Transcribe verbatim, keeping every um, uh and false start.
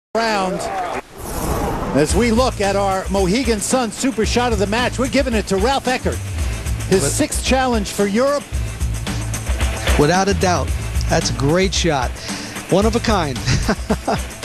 Round. As we look at our Mohegan Sun super shot of the match, we're giving it to Ralph Eckert. His but, sixth challenge for Europe. Without a doubt. That's a great shot. One of a kind.